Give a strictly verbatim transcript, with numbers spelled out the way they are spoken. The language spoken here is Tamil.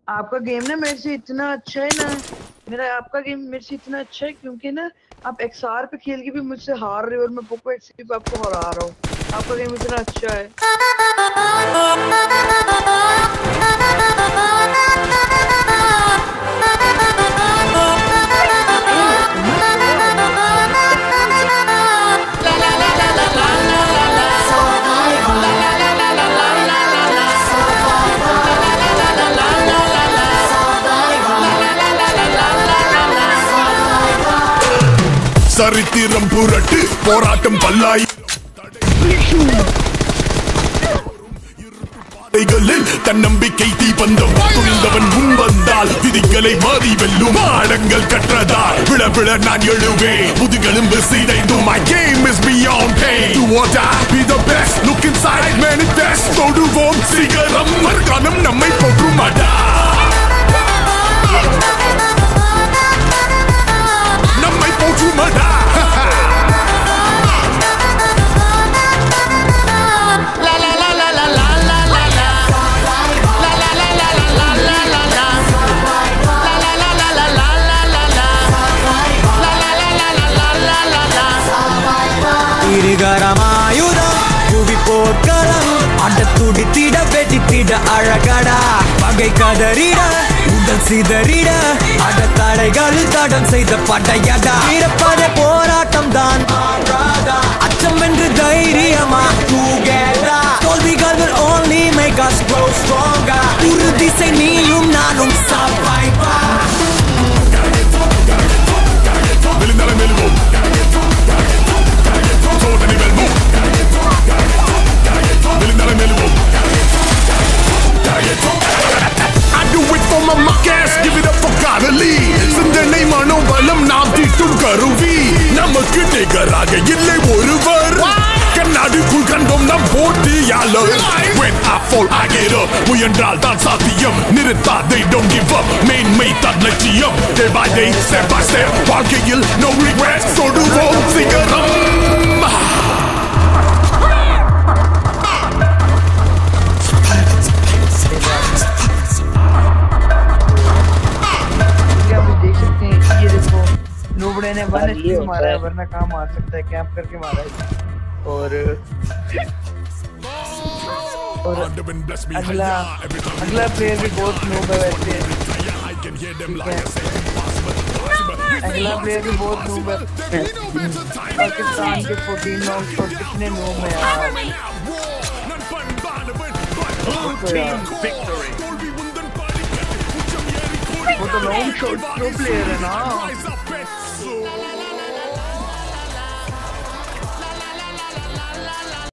आपका गेम ना मेरे से इतना अच्छा है ना, मेरा आपका गेम मेरे से इतना अच्छा है क्योंकि ना आप एक्सआर पे खेल के भी मुझसे हार रहे हो और मैं पोको एक्सपी पे आपको हरा रहा हूँ। आपका गेम इतना अच्छा है। சரித்திரம் புரட்டு போராட்டம் பல்லாய் தன்னம்பிக்கை தீபந்தம் துணிந்தவன் முன் வந்தால் விதிகளை மாறி வெல்லும் ஆழங்கள் கற்றதால் விழ விழ நான் எழுவேன் முதுகெலும்பு சிதைந்தும் my game is beyond pain do or die be the best look inside manifest தொடுவோம் சிகரம் மறுகாலம் நம்மை போற்றுமடா நம்மை போற்றுமடா துடித்திட வெடித்திட அழகடா பகை கதறிட உடல் சிதறிட அட தடைகள் தடம் செய்த படையடா இருப்பதே போராட்டம் தான் அச்சம் என்று தைரியமா together தோல்விகள் will only make us grow stronger உறுதி செய் நீயும் நானும் survivor விழுந்தாலும் மெல்வோம் சோதனை வெல்வோம் I do it for my muck ass, give it up for Carly. சிந்தனை மனோபலம் நாம் தீட்டும் கருவி நமக்கு நிகராக இல்லை ஒருவர் கண்ணாடிக்குள் கண்டோம் நம் போட்டியாளர் When I fall I get up முயன்றால் தான் சாத்தியம் நிறுத்தாதை don't give up மேன்மை தான் லட்சியம் Day by day step by step வாழ்க்கையில் no regrets தொடுவோம் சிகரம் नोबड़े ने वन एचपी मारा है वरना कहाँ मार सकता है कैंप करके मारा है और और अगला अगला प्लेयर भी बहुत नोब है वैसे अगला प्लेयर भी बहुत नोब है पाकिस्तान के चौदह नॉक शॉट कितने नोब है यार वो तो लॉन्ग शॉट प्रो प्लेयर है ना